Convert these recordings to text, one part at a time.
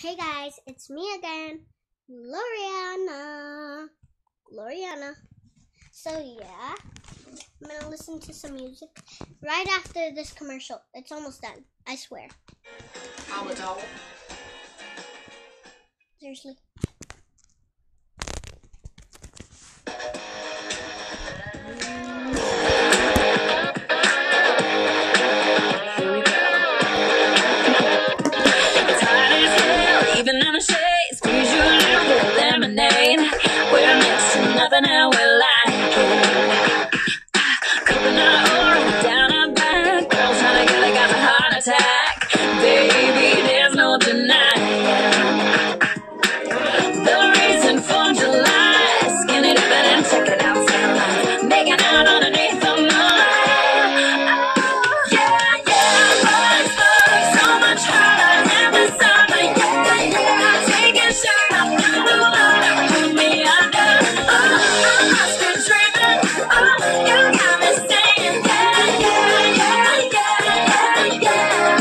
Hey guys, it's me again, Gloriana. So yeah, I'm gonna listen to some music right after this commercial. It's almost done, I swear. Seriously. Even on a shade, squeeze you a little bit of lemonade. We're mixing nothing and we like it. Coconut oil down our back. Girls trying to get like a heart attack. Baby, there's no denying the reason for July. Skinny dipping and check it out, sunlight. Making out underneath the moonlight. Oh, yeah, yeah, so much hotter in the summer, yeah. Take your shirt off, put me under. I must be dreaming. You got me saying, yeah, yeah, yeah, yeah,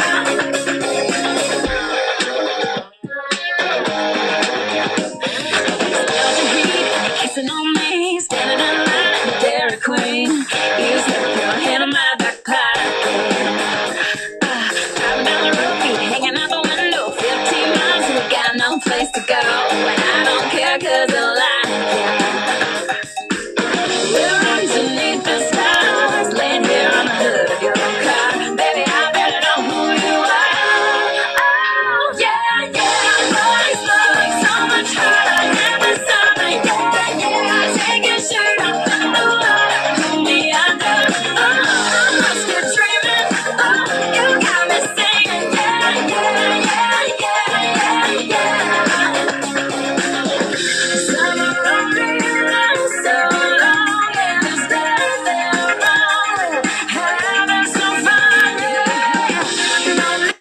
yeah. Kissing on me, standing in line at the Dairy Queen. You slip your hand in my back pocket. Driving down the road, keep hanging out the window. 15 miles, we got no place to go. And I don't care 'cause I like it. We're underneath the stars, laying here on the hood of your car. Baby, I better know who you are. Oh, yeah, yeah, boys look so much hotter in the summer, yeah, yeah. Take your shirt off in the water, put me under. I must be dreaming. You got me saying, yeah, yeah, yeah, yeah, yeah. Summer running so long in this desert road, having some fun, yeah.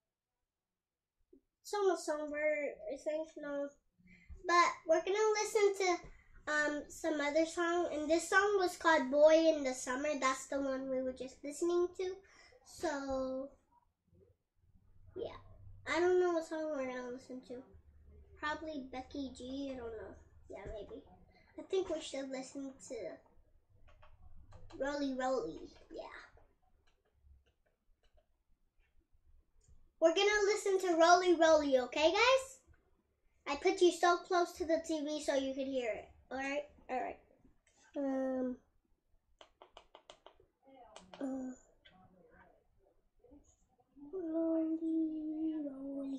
It's almost over, I think, no. But we're gonna listen to some other song, and this song was called Boy in the Summer. That's the one we were just listening to. So yeah, I don't know what song we're gonna listen to. Probably Becky G, I don't know. Yeah, maybe. I think we should listen to Rolly Rolly. Yeah. We're gonna listen to Rolly Rolly, okay guys? I put you so close to the TV so you could hear it. Alright? Alright. Rolly Rolly.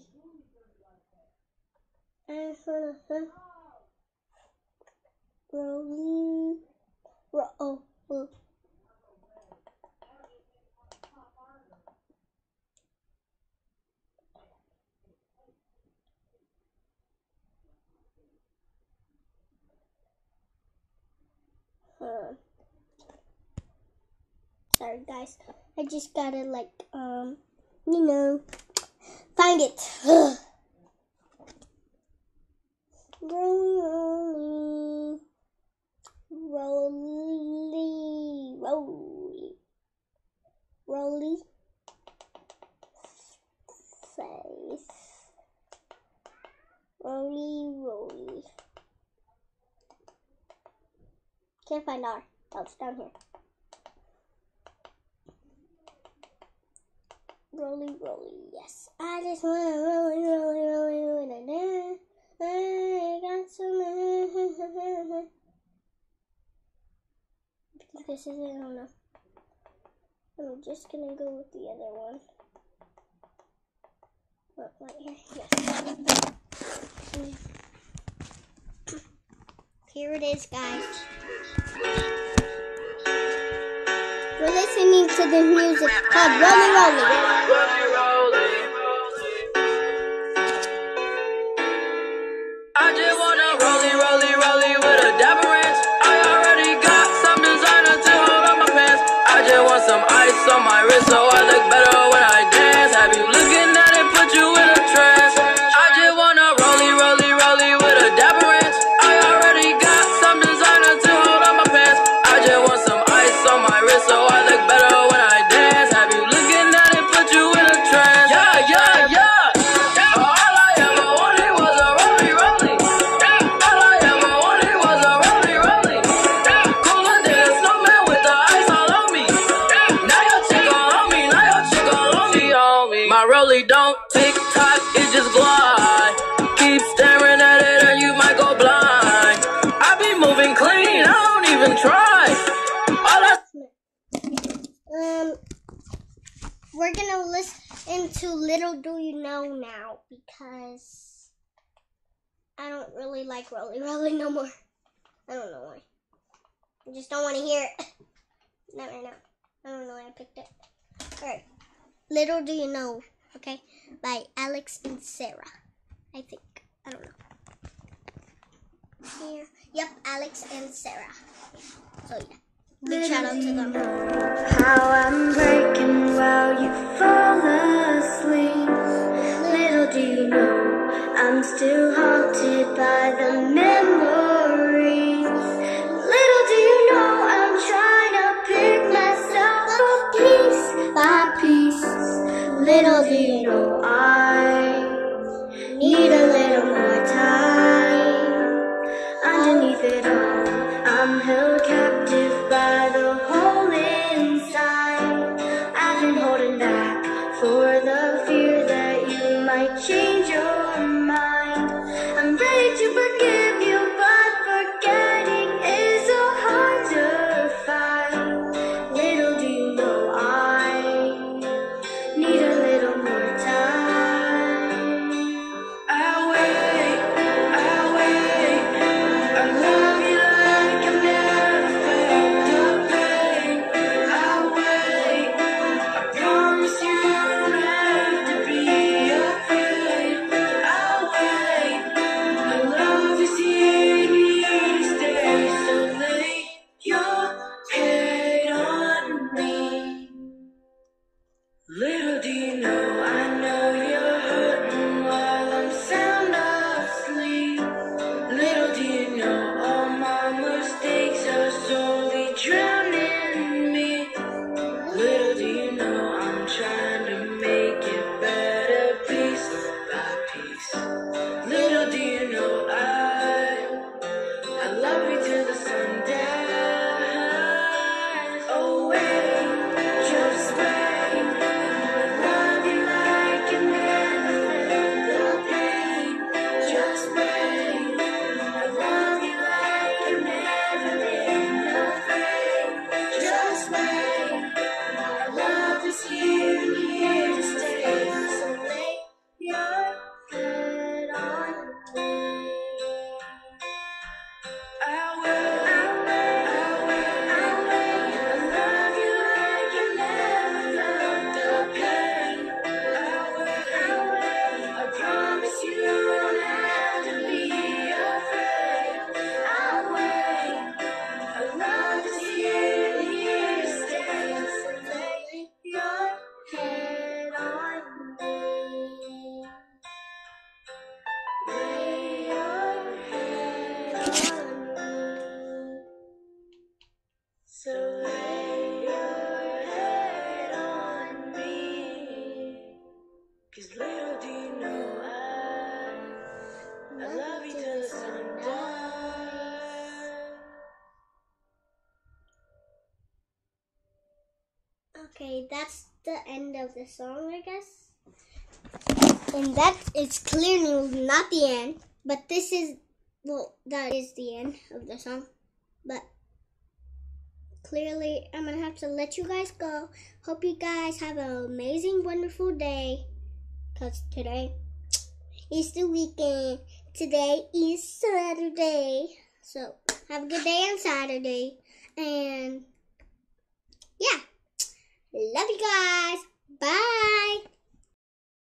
Rolly. Oh. Sorry guys, I just gotta find it. Rolly, rolly, rolly, rolly, face, rolly, rolly. Can't find R. Oh, it's down here. Rolly, rolly, yes. I just wanna rolly, rolly, rolly, rolly, I got some. I think this is it. I don't know. I'm just gonna go with the other one. Oh, right here. Yes. Here it is, guys. We're listening to the music called Rolly Rolly. I just wanna rolly, rolly, rolly with a dapper ranch. I already got some designer to hold on my pants. I just want some ice on my wrist so I look better when I dance. Have you looking at it, put you in a trance. I just wanna rolly, rolly, rolly with a dapper ranch. I already got some designer to hold on my pants. I just want some ice on my wrist so I look better when I dance. Have you looking at it, put you in a trance. Yeah, yeah, yeah. All I ever you know now because I don't really like Rolly Rolly no more. I don't know why. I just don't want to hear it. Not right now. I don't know why I picked it. Alright. Little Do You Know, okay? By Alex and Sarah. I think. I don't know. Here. Yep, Alex and Sarah. So yeah. Big shout out to them. How I'm breaking while you fall asleep. Little do you know, I'm still haunted by the memories. Little do you know, I'm trying to pick myself up piece by piece. Little do you know, I need a little more time. Underneath it all, I'm held captive by the hole inside. I've been holding back for the fear that you might change your mind. I'm ready to forgive you, but forgetting is so hard to find. Little do you know, I need a little more time. I'll wait, I'll wait. I love you like I've never felt the pain. I'll wait. I promise you don't have to be afraid. I'll wait. My love is here to stay. So lay your head on me. Little do you know, I know you're hurting while I'm sound asleep. Little do you know, all my mistakes are slowly drowning me. Little do you know, I'm trying to make it better piece by piece. Little do you know, I love you till the sun dies. Oh wait, just wait. I love you like you never felt the pain. Just wait. I love you like you've never been afraid. Just wait. Our love is here and here to stay. So lay your head on me. I'll wait, I'll wait, I'll wait, I'll wait. I love you like you never felt the pain. I'll wait, I'll wait. I promise you don't have to be afraid. I'll wait. Our love is here and here to stay. So lay your head on me. Lay your head on me. So lay your head on me. 'Cause little do you know, I love you till the sun dies. Okay, that's the end of the song, I guess. And that is clearly not the end, but this is, well, that is the end of the song. But clearly, I'm going to have to let you guys go. Hope you guys have an amazing, wonderful day. Because today is the weekend. Today is Saturday. So, have a good day on Saturday. And, yeah. Love you guys. Bye.